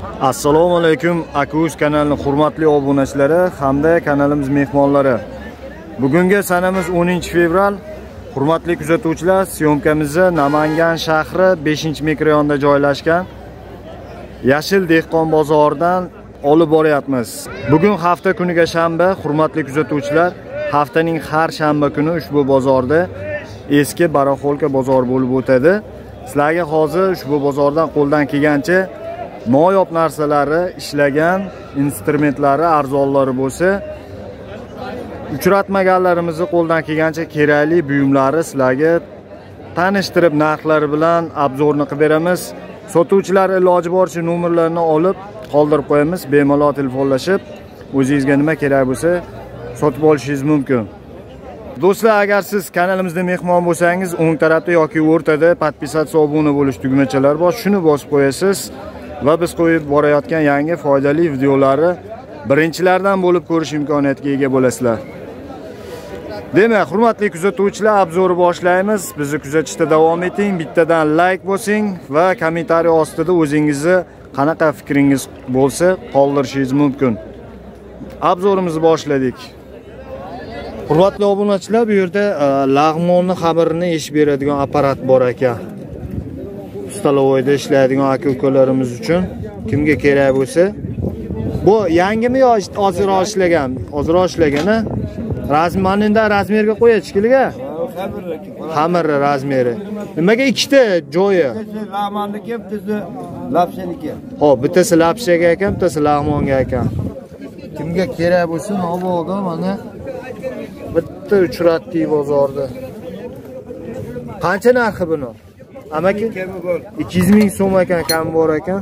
Assalomu alaykum Akuz kanalining hurmatli obunachilari hamda kanalimiz mehmonlari. Bugungi sanamiz 10-fevral. Hurmatli kuzatuvchilar, syomkamizni Namangan shahri 5-mikrorayonda joylashgan Yashil dehqon bozoridan olib boryapmiz. Bugun hafta kuniga shanba. Hurmatli kuzatuvchilar, haftaning har shanba kuni ushbu bozorda eski Baraxolka bozor bo'lib o'tadi. Sizlarga hozir ushbu bozordan qo'ldan kelgancha noyob narsalari, ishlagan instrumentlari, arzonlari bo'lsa, uchratmaganlarimizni qo'ldan kelgancha kerakli buyumlari sizlarga tanishtirib, narxlari bilan obzorni qilib beramiz. Sotuvchilar iloji boricha nomerlarini olib qoldirib qo'yamiz. Bemalol telefonlashib, o'zingizga nima kerak bo'lsa sotib olishingiz mumkin. Do'stlar, agar siz kanalimizda mehmon bo'lsangiz, o'ng tarafda yoki o'rtada podpisatsiya obuna bo'lish tugmachalar bor. Shuni bosib qo'yasiz va biz qo'yib borayotgan yangi foydali videolarni birinchilardan bo'lib ko'rish imkoniyatiga ega bo'lasizlar. Demak, hurmatli kuzatuvchilar, obzorni boshlaymiz. Bizni kuzatishda davom eting. Bittadan like bosing va kommentariy ostida o'zingizni qanaqa fikringiz bo'lsa qoldirishingiz mumkin. Obzorimizni boshladik. Hurmatli obunachilar, bu yerda lag'monni xabarini eshib beradigan apparat bor ekan. Stalovoyda ishlaydigan aka-ukalarimiz uchun kimga kerak bo'lsa, bu yangimi yo ozroq ishlagan? Ozroq ishlagan-a? Razmanida razmerga qo'yachi kiliga? Xamir razmeri. Nimaga ikkita joyi? Lag'monniki, bittasi lapshaniki. Xo'p, bittasi lapshaga ekan, bittasi lag'monga ekan. Kimga kerak bo'lsa, navoda mana bitta uchratdi bozorda. Qancha narxi buni? Amaki 200 ming so'm ekan, kam bor ekan.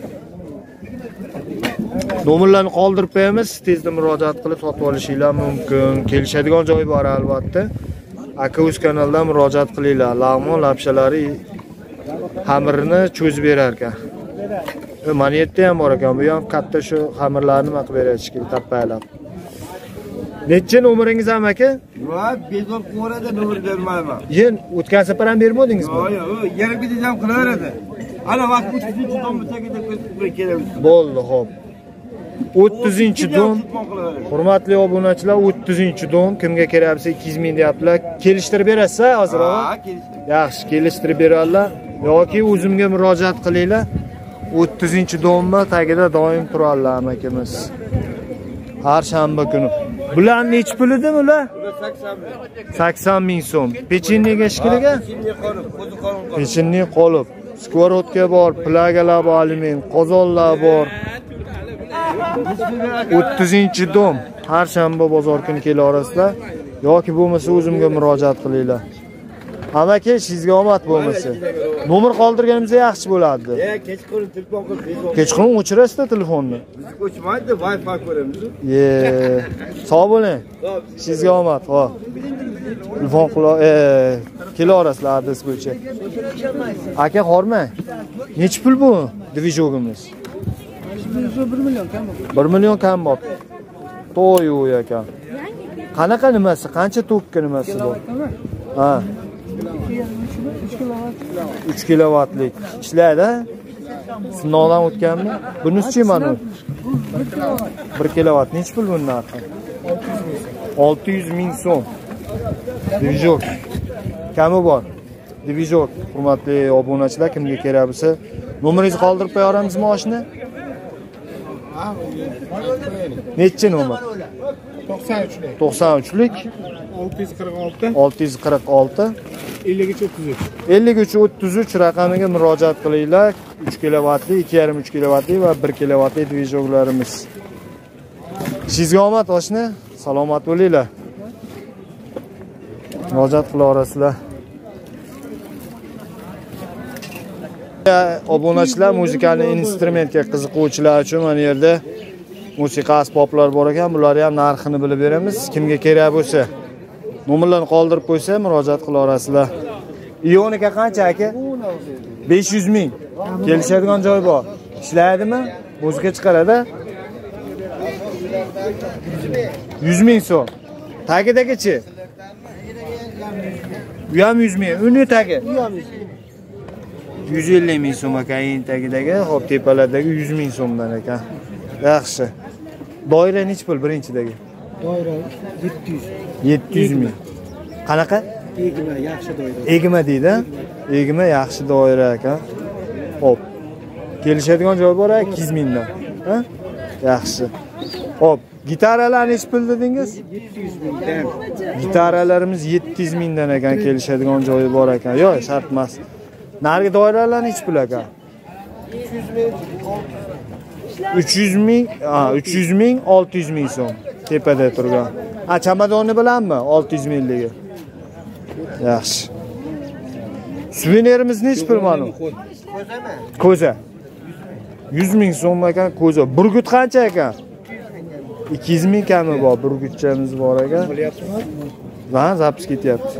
Nomerlarni qoldirib qo'yamiz, tezda murojaat qilib sotib olishinglar mumkin. Kelishadigan joy bor albatta. Akuz kanaldan murojaat qilinglar. Lag'mon lapshalari xamirini cho'zib berar ekan. Mana yerda ham bor ekan. Bu ham katta shu xamirlarni nima qilib berayotishki, tapaylab. Necha nomeringiz ham aka? Yo'q, bezor qo'rada nomer bermayman. Yen o'tgan safar ham bermadingizmi? Yo'q, yarim kecha ham qilaveradi. Ana vaqt 30-dom bo'lsa kerak. Bo'ldi, xo'p. 30-dom. Hurmatli obunachilar, 30-dom kimga kerak bo'lsa 200 ming deyaptilar. Kelishtirib berasiz hozirroq? Ha, kelishtirib. Yaxshi, kelishtirib berarlar yoki o'zimga murojaat qilinglar. 30-domda tagida doim turarlar amakimiz. Har shanba kuni. Bular nech pul edi ular? 80 ming so'm. Pechenniga shikiliga? Pechenni qolib. Skvorodka bor, plagalar bor, aliment, qozonlar bor. 30-dom. Har shanba bozor kuni kelaverasizlar yoki bo'lmasa o'zimga murojaat qilinglar. Amaki, sizga omad bo'lmasa. Nomer qoldirganimizda yaxshi bo'lardi. Kechqurun telefon qilib. Kechqurun o'chirasiz tellefonni. Biz o'chmaydi, Wi-Fi ko'ramiz. Sog' bo'ling. Sizga omad. Xo'p. Telefon kelaverasizlar adres bo'yicha. Aka, xormang. Nech pul bu dvijogimiz? 1 million kam bor. 1 million kam bor. To'y ekan. Qanaqa nimasi? Qancha tokka nimasi bor? Ha. 3 kilovatlik ishlaydi. Sinovdan o'tganmi? Bunisi-chi mana? 1 kilovat. Nech pul bundan narxi? 600 ming so'm. Divizor. Kami bor. Divizor. Hurmatli obunachilar, kimga kerak bo'lsa, nomeringizni qoldirib qo'yaramizmi oshni? Necha nomer? 93lik. 93lik 646 646 53 33 raqamiga murojaat qilinglar. 3 kilovatli, 2,5 kilovatli va 1 kilovatli dvijoglarimiz. Sizga omad oshni, salomat bo'linglar. Murojaat qilaverasizlar. Obunachilar, muzikal instrumentga qiziquvchilar uchun mana yerda musiqa asboblar bor ekan. Bularni ham narxini bilib beramiz. Kimga kerak bo'lsa, nomerlarni qoldirib qo'ysa murojaat qilaverasizlar. Ionika qancha aka? 500 ming. Kelishadigan joy bor. Ishlaydimi? Muzika chiqaradi. 100 ming so'm. Tagidagichi? Bu ham 100 ming. Uni tagi. 150 ming so'm ekan eng tagidagi, hop tepalardagi 100 ming so'mdan ekan. Yaxshi. Doira nech pul birinchidagi? Doira 700. 700 ming. Qanaqa? Egma, yaxshi doira. Egma deydi. Egma yaxshi doira ekan. Hop. Kelishadigan joy bor 200 mingdan. Ha? Yaxshi. Hop, gitaralar nech pul dedingiz? 700 mingdan. Gitaralarimiz 700 mingdan ekan, kelishadigan joyi bor ekan. Yo'q, shart emas. Nargi doiralar nech pul ekan? 300 ming, 300 ming, 600 ming so'm tepada turgan. Chamadonni bilanmi? 600 mingligi. Yaxshi. Suvenirimiz nech pul mana? Ko'za. 100 ming so'm ekan ko'za. Burgut qancha ekan? 200 ming kami bor, burgutchamiz bor ekan. Va zapis ketyapti.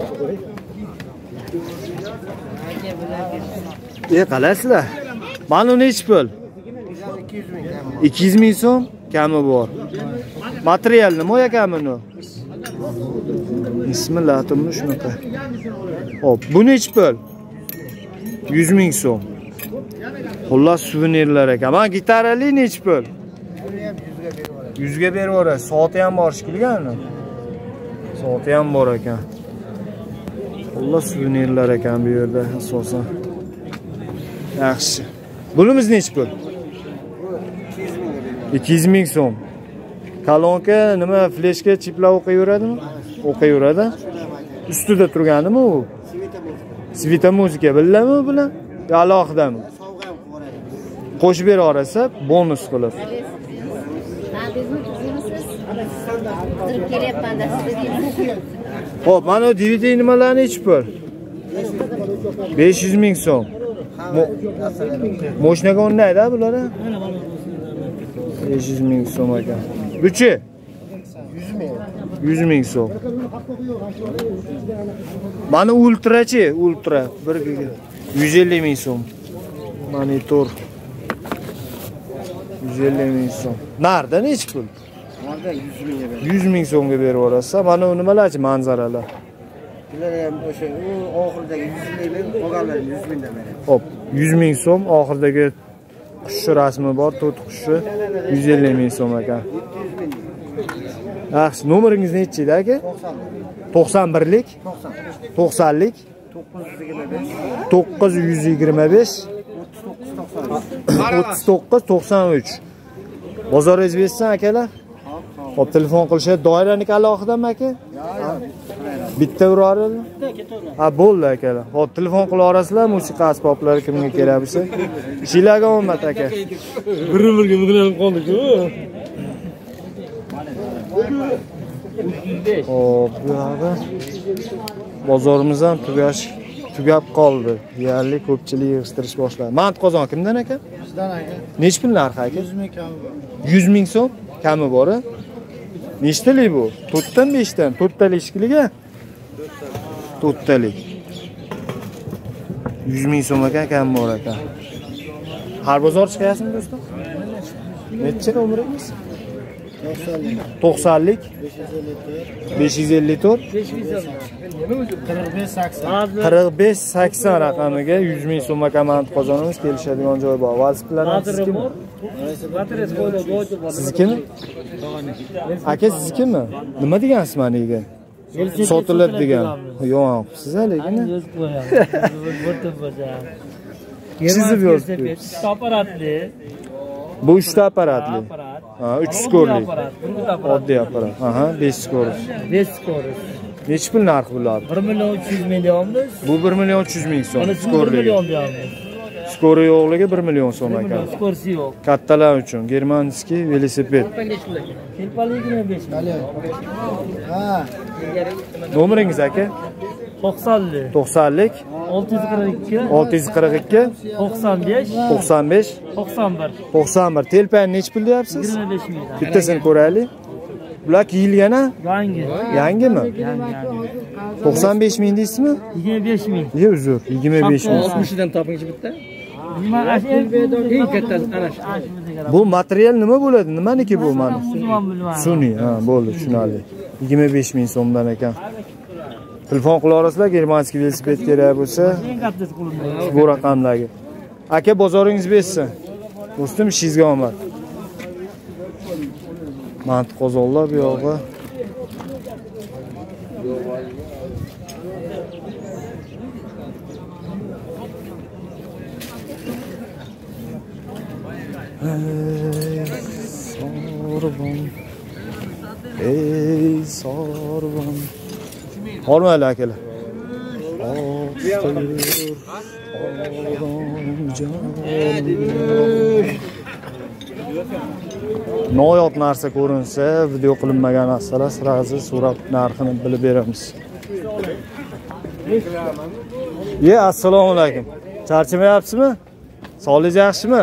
Qalasizlar? Mana nech pul? 200 ming so'm kami bor. Material nima ekan buni? Bismillah, turmush shunaqa. Hop, bu nech pul? 100 ming so'm. Xullas suvenirlar ekan. Mana gitarali nech pul? 100 ga berib yuborasiz. Soati ham bor shekilli. Soati ham bor ekan. Xullas suvenirlar ekan bu yerda asosan. Yaxshi. Bunimiz nech pul? 200 ming so'm. Kolonka nima fleshga chiplar o'qiyveradimi? O'qiyveradi. Ustida turganimi u? Svita muzika biladimi u bilan? Yo alohidami? Qo'shib bera olsa bonus qilib. Hop, mana DVD nimalarni nech pul? 500 ming so'm. Moshinaga o'rnaydi bular. 500 ming so'm ekan. Buchi? 100 ming so'm. Mana ultrachi, ultra 150 ming so'm. Monitor 150 ming so'm. Narda nech pul? Narda 100 mingga beradi. 100 ming so'mga berib yuborasiz. Mana nimalarchi manzaralar? Bular ham o'sha oxiridagi 100 ming, qolganlari 100 mingdan beradi. Hop, 100 ming so'm, oxiridagi qush rasmi bor, to'rt qushi 150 ming so'm ekan. Yaxshi, nomeringiz nechi edi aka? 91lik, 90lik, 925, 39 93. Bozoringiz bersin akalar. Hop, telefon qilishadi. Doiraniki alohidami aka? Bitta urarlar. Ha, bo'ldi akalar. Hop, telefon qila olasizlar, musiqa asboblari kimga kerak bo'lsa. Ishinglarga omad aka. Bir-biriga bilinib qoldik-ku. Hop, bu yerda bozorimiz ham tugab qoldi. Deyarli ko'pchilik yig'ishtirish boshladi. Mant qozon kimdan aka? Bizdan aka. Nech pul narxi aka? 100 ming kami bor. 100 ming so'm kami bor-a? Nechtalik bu? 4dan 5dan, 4talik shekilliga? 4talik. 100 ming so'm ekan, kam bor ekan. Har bozor chiqayapsizmi do'stlar? Necha umringiz? 90lik, 554, 45-80 raqamiga 100 ming so'm komand qozonamiz, kelishadigan joy bor. Velosipedlarning sizkimi? Sizkimi? Aka sizkimi? Nima degansiz meniga? Sotilib degan. Yo'q, siz lekin. Chizib yozibsiz. Aparatli. Bu 3 ta aparatli. Ha, 3 skorli. Oddiy aparat. Aha, 5 skor. 5 skori. Nech pul narxi bular? 1 million 300 ming deyapmiz. Bu 1 million 300 ming so'm. 1 Skorli. million deyapmiz. Skori yo'qligi 1 million so'm ekan. Skorsi yo'q. Kattalar uchun germanskiy velosiped. Kelpaligini 5 million. Ha. Nomeringiz aka? 90lik. 90lik, 642, 642, 95, 95, 91. 91. Telpani nech pul deyapsiz? 25 ming. Bittasini ko'raylik. Bular kiyilgana? Yangi. Yangimi? Yangi. 95 ming deysizmi? 25 ming. Yo'q, uzr. 25 ming. 60 dan topingiz bitta. Nima eng kattasi ana shu. Bu material nima bo'ladi? Nimaniki bu mana? Bilmadim. Sun'iy, ha, bo'ldi, tushunarli. 25 ming so'mdan ekan. Telefon qila olasizlar, germanskiy velosiped kerak bo'lsa, Eng kattasi qo'limda. bu raqamdagi. Aka, bozoringiz bersin. Do'stim, ishingizga omad. Mantiq qozonlar bu yoqqa. Ey sorban. Hormayli akalar. Noyob narsa ko'rinsa, video qilinmagan narsalar sirasi so'rab narxini bilib beramiz. Assalomu alaykum. Charchamayapsizmi? Sog'ligingiz yaxshimi?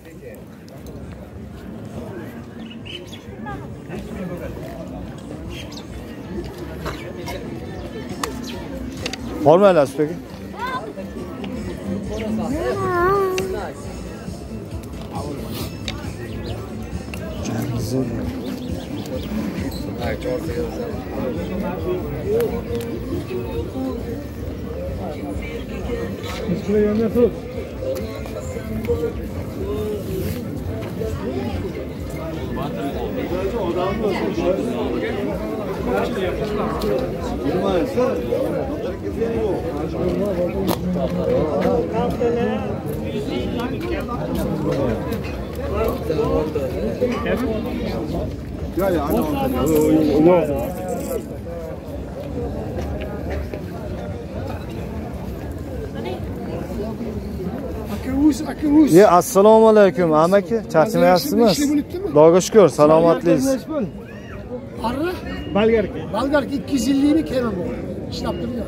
Hormaylasizmi aka? Assalomu alaykum amaki, charchamayapsizmi? Xudoga shukr, salomatligingiz. Arra? Balgarka. Balgarka 250 ni kema bu. İşlab turgan.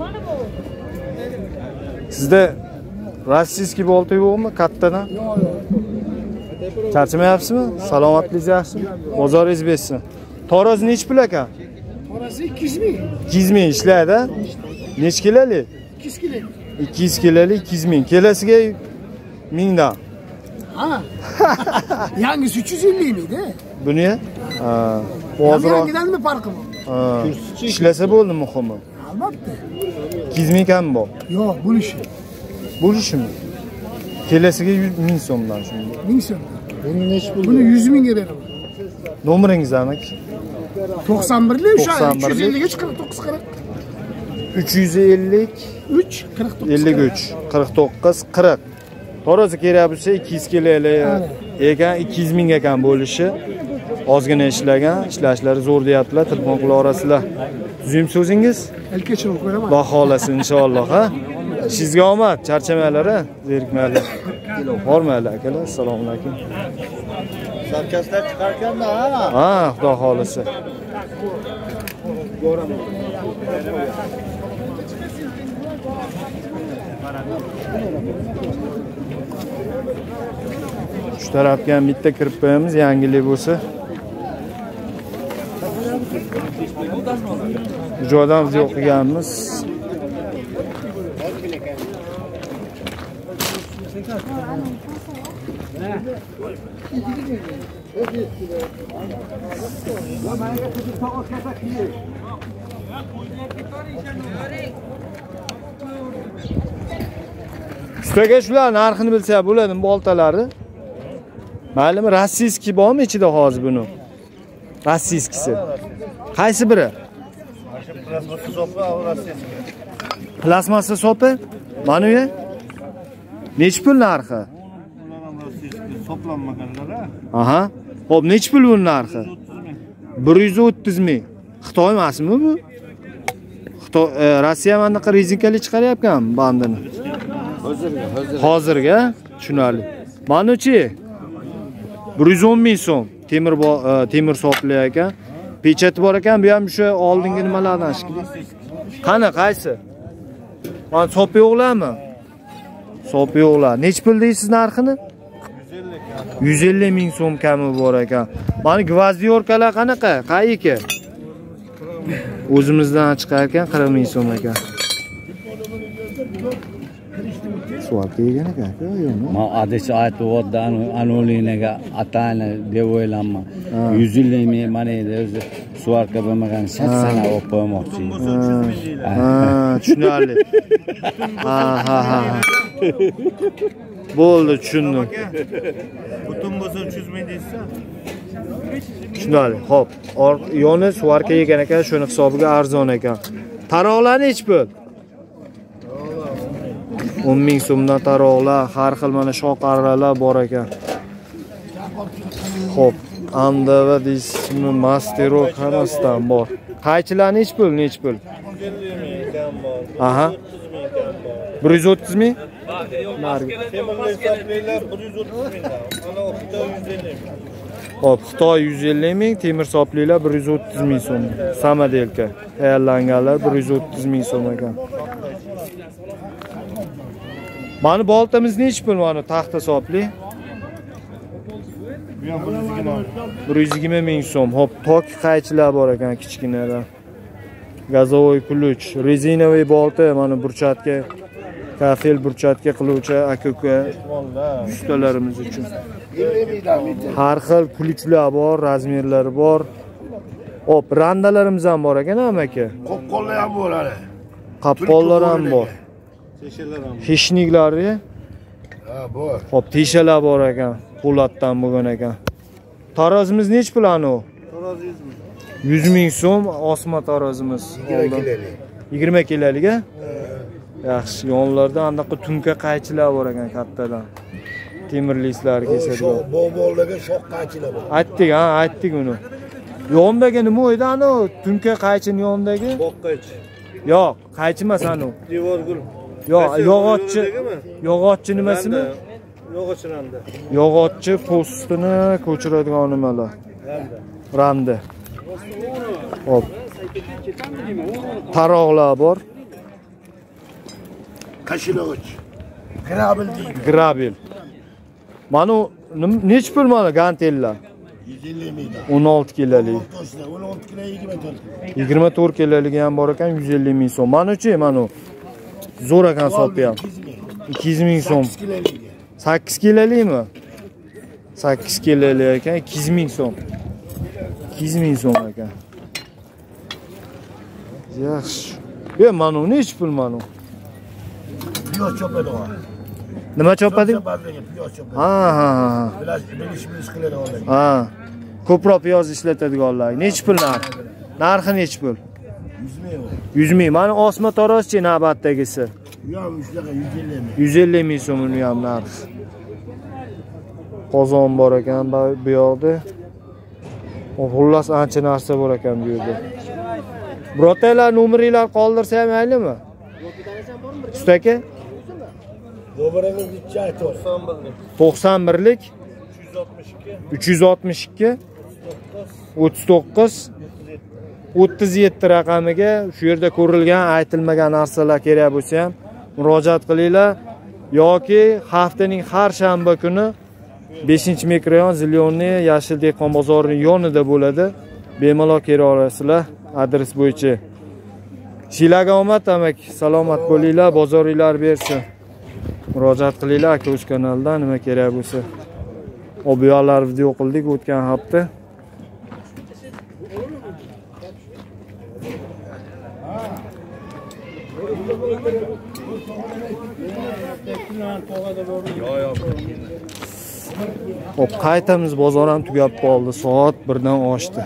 Sizda rossiyskiy bolta yo'qmi kattadan? Yo'q. Charchamayapsizmi? Salomatligingiz yaxshimi? Bozoringiz bersin. Taroz nech pul aka? Orası 200 ming. 200 ming ishlaydi. Nech kiloli? 200 kilo. 200 kiloli 200 ming. Kelasiga 1000 dan. Ha. Yangisi 350 miydi? Buni? Ha. Hozir Yangidan mi farkı bu? ha. Ishlasa bo'ldi muhimi. Albatta. 200 ming kam bor. Yo'q, bo'lishi. Bo'lishimi? Kelasiga 100 ming so'mdan shunday. 1000 so'm. Buni 100 mingga beraman. Nomeringiz amaki? 91 li o'sha 91 li. 350 ga 49 40. 350 3 49. 53 49 40. Tarozi kerak bo'lsa 200 kiloli ekan 200 ming ekan bo'lishi. Ozgina ishlagan, ishlashlari zo'r deyaptilar, telefon qila olasizlar. Tuzim so'zingiz? Elkechirib qo'yaman. Xudo xolasa inshaalloh, ha. Sizga omad, charchamanglar, zerikmanglar. Bormaylar akalar, assalomu alaykum. Sarkaslar chiqarkanda, Ha, xudo xolasa. Shu tarafga ham bitta kirib qo'yamiz, yangilik bo'lsa. Bu joydan video o'qiganmiz. Ustaga shular narxini bilsa bo'ladimi, boltalari? Ma'lum, rossiyskiy bormi ichida hozir buni? Rossiyskisi. Qaysi biri? Plasmassa sopi? Mana bu. Nech pul narxi? Toplanmaganlar. Aha. Xo'p, nech pul bu narxi? 130 ming. Xitoy emasmi bu? Xitoy, Rossiya mana bunaqa rezinkali chiqaryapgan bandini. Hozirga tushunarli. Mana-chi 110 ming so'm temir sopli ekan. Pechati bor ekan, bu ham o'sha oldingi nimalardan shikli. Qani, qaysi? Mana sopi yo'qlarmi? Sopi yo'qlar. Nech pul deysiz narxini? 150 ming so'm kami bor ekan. Mana gvozdiyorkalar qanaqa? Qayiki? O'zimizdan chiqar ekan 40 ming so'm ekan. Suarka yegan ekan-ku yo'qmi? Men adisi aytib anolinaga atayni deb o'ylayman. 100 yillik men mana endi o'zi suarka bo'lmagan 80 olib qo'ymoqchi. Tushunarli. Ha. Bo'ldi, tushundim. Butun bo'lsa 300 ming deysiz. Tushunarli. Xo'p, yoni suarka yegan ekan, shuni hisobiga arzon ekan. Taroqlarni nech pul? 10 ming so'mdan taroqlar, har xil mana shoqarralar bor ekan. Xo'p, andava deysizmi, mastero hammasidan bor. Qaychilar nech pul? Aha. 130 ming? Hop, Xitoy 150 ming, temir soplilar 130 ming so'm. Samodelka tayyorlanganlar 130 ming so'm ekan. Mana boltamiz nech pul mana taxta sopli? Bu ham 120 ming so'm. Hop, tok qaychilar bor ekan, kichkinalar. Gazovoy ключ, rezinoviy bolta, mana burchatga, kafel burchatga qiluvchi aka-uka ustalarimiz uchun. Har xil ключlar bor, razmerlari bor. Hop, randalarimiz ham bor ekan, amaki. Qopqonlar ham bo'ladi. Qopqonlar ham bor. Hishniklari? Ha, bor. Hop, teshalar bor ekan, po'latdan bo'lgan ekan. Tarozimiz nech pul anu? Taroz 100 ming. 100 ming so'm osma tarozimiz. 20 kilolik a? Yaxshi, yonlarda anaqa tunka qaychilar bor ekan kattadan. Temir lislar kesadigan. Bog'bog'larga shoq qaychilar bor. Aytdik uni. Yondagi nima edi anu? Tunka qaychining yonidagi? Boqqaychi. Yo'q, qaychi emas anu. Devorgul. Yo'q, yog'ochchi nimasimi? Yog'och randa. Yog'ochchi postini ko'chiradigan nimalar. Randa. Hop. Taroqlar bor. Qashilog'ich. Grabil deydi. Grabil. Mana nech pul mana gantellar? 150 ming. 16 kilolik. 16 kilo 24. 24 kilolik ham bor ekan, 150 ming so'm. Mana-chi, mana. Zo'r ekan sopi ham. 200 ming so'm. 8 kilolikmi? 8 kilolik ekan, 200 ming so'm. 200 ming so'm ekan. Yaxshi. Mana nech pul mana? Piyoz chopadi. Nima chopadi? Piyoz chopadi. Ha. Bilish qiladi hozir. Ha. Ko'proq piyoz ishlatadiganlar. Nech pul narx? Narxi nech pul? 100 ming. 100 ming. Mana osma tarozchi navbatdagisi. Bu ham shunaqa 150 ming. 150 ming so'm uni ham narx. Qozon bor ekan bu yoqda. Xullas ancha narsa bor ekan bu yerda. Brotalar nomeringlar qoldirsa ham maylimi? Ustaka? Nomeringiz necha aytdi? 91lik 362 39 37 raqamiga shu yerda ko'rilgan, aytilmagan narsalar kerak bo'lsa ham murojaat qilinglar yoki haftaning har shanba kuni 5-mikrorayon Zelyoniy Yashil dehqon bozorining yonida bo'ladi. Bemalol kela olasizlar adres bo'yicha. Sizlarga omad amaki, salomat bo'linglar, bozoringlar bersin. Murojaat qilinglar aka o'z kanaldan nima kerak bo'lsa. Bu yoqlar video qildik o'tgan hafta. Hop, qaytamiz, bozor ham tugab qoldi. Soat 1dan oshdi.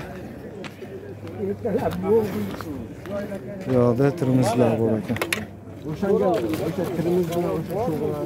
Yo'qda termizlar bor ekan. O'shanga o'sha termiz bilan o'sha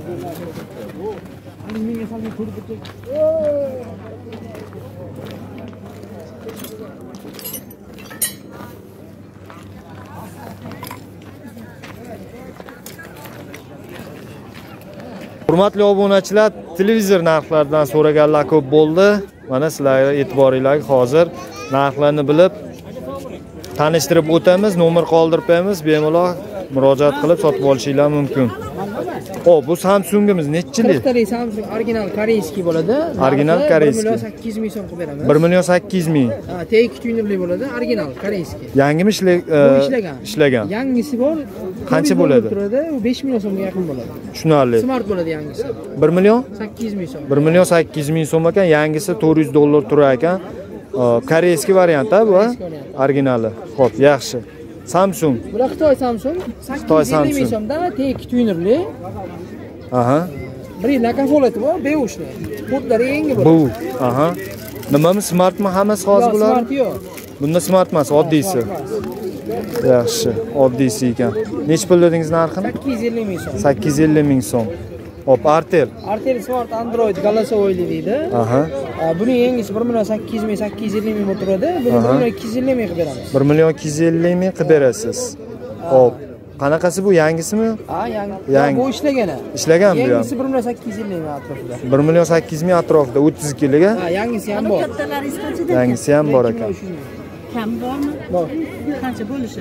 Hurmatli obunachilar, televizor narxlaridan so'raganlar ko'p bo'ldi. Mana sizlarga e'tiboringlarga hozir narxlarni bilib tanishtirib o'tamiz, nomer qoldirib qo'yamiz, bemalol murojaat qilib sotib olishinglar mumkin. Xo'p, bu Samsungimiz nechchilik? 40 talik Samsung original koreyskiy bo'ladi. Original koreyskiy. 1.8 million so'm qilib beramiz. 1.8 million. Ha, T2 tunerli bo'ladi, original koreyskiy. Yangimi ishlagan. ishlagan. Yangisi bor. Qancha bo'ladi? Turadi, u 5 million so'mga yaqin bo'ladi. Tushunarli. Smart bo'ladi yangisi. 1 million? 800 ming so'm. 1.8 million so'm ekan, yangisi $400 turar ekan. Koreyskiy variant-a bu? Originali. Xo'p, yaxshi. Samsung. Bular Xitoy Samsung, 850 ming so'mda T2 tunerli. Aha. Bir yil kafolati bor, beushli. Portlari yangi Bu. bo'ladi. Aha. Nimami smartmi hammasi hozir bular? Smart yo'q. Bunda smart emas, oddiysi. Yaxshi, oddiysi ekan. Nech pul dedingiz narxini? 850 ming so'm. 850 ming so'm. Hop, Artel. Artel Smart Android Galasoyli deydi. Aha. Buni yangisi 1.8 ming 850 ming bo'lib turadi. Buni 1.250 ming qilib beramiz. 1.250 ming qilib berasiz. Hop. Qanaqasi bu, yangisimi? Ha, yangi. Yangi. Bu ishlagan. Ishlagan bu ham. Yangisi 1.850 ming atrofida. 1.8 million atrofida 32 liga. Ha, yangisi ham bor. Yangisi ham bor ekan. Kam bormi? Bor. Qancha bo'lishi?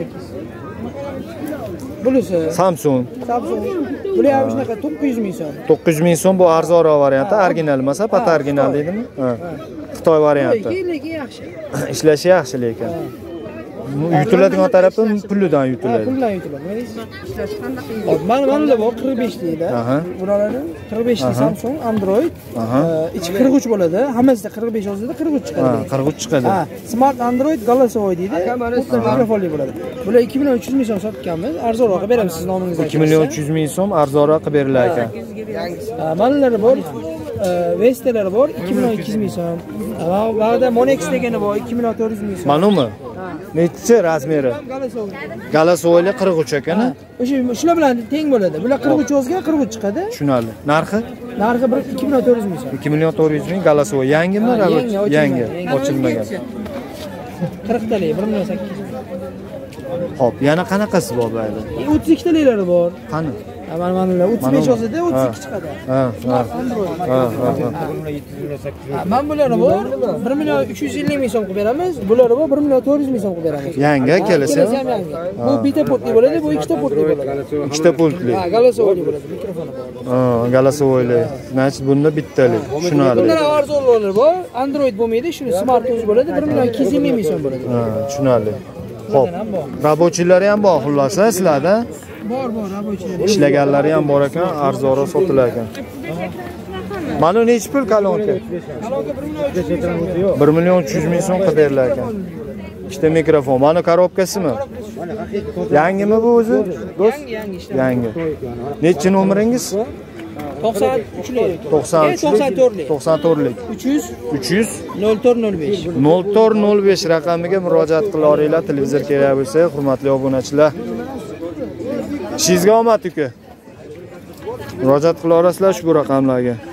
Bunisi Samsung. Samsung. Bular ham shunaqa 900 ming so'm. 900 ming so'm bu arzonroq varianti, original emas, pat original deydimi? Ha. Xitoy varianti. Lekin yaxshi. Ishlashi yaxshi lekin. Yutiladigan tarafi pulidan yutiladi. Puldan yutiladi. Mana bor 45 deydi. Bularning 45 li Samsung Android. Ichi 43 bo'ladi. Hammasida 45 yoziladi, 43 chiqadi. 43 chiqadi. Ha, Smart Android Galasoy deydi. Mikrofonli bo'ladi. Bular 2.3 million so'm sotganmiz. Arzonroq beramiz siz nomingizga. 2.3 million so'm arzonroq qilib berilar ekan. Manlari bor. Vestelari bor 2.2 million so'm. Ba'da Monex degani bor 2.400 ming so'm. Manumi? Nechi razmeri? Galasoyli 43 ekan. O'sha shular bilan teng bo'ladi. Bular 43 yozgan 43 chiqadi. Tushunarli. Narxi? Narxi 2.400 ming so'm. 2.400 ming Galasoy. Yangimi? Yangi. Ochilmagan. 40 talik 1.8. Xo'p, yana qanaqasi bor bu yerda? 32 taliklari bor. Qani? Mana 35 yozida 32 chiqadi. Men bularni bor 1.350 ming so'm qilib beramiz. Bularni bor 1.400 ming so'm qilib beramiz. Yangi kelsa. Bu bitta portli bo'ladi, bu ikkita portli bo'ladi. Ikkita portli. Ha, Galasoyli bo'ladi, mikrofoni bor. Galasoyli. Значит, bunda bittalik. Tushunarli. Bundan arzonlari bor. Android bo'lmaydi, shuni Smart o'zi bo'ladi, 1.250 ming so'm bo'ladi. Tushunarli. Xo'p. Rabochilari ham bor xulosa sizlarda? Bor, rabochilar. Ishlaganlari ham bor ekan, arzonroq sotilar ekan. Mana nechi pul kolonka? Kolonka 1.300 ming so'm qilib berilar ekan. Ikkita mikrofon. Mana korobkasimi? Yangimi bu o'zi? Do'st? Yangi. Nechi nomeringiz? 93lik. 94lik. 94lik. 300 0405. 0405 raqamiga murojaat qilaveringlar. Televizor kerak bo'lsa, hurmatli obunachilar. Ishingizga omad uka. Murojaat qilaverasizlar ushbu raqamlarga.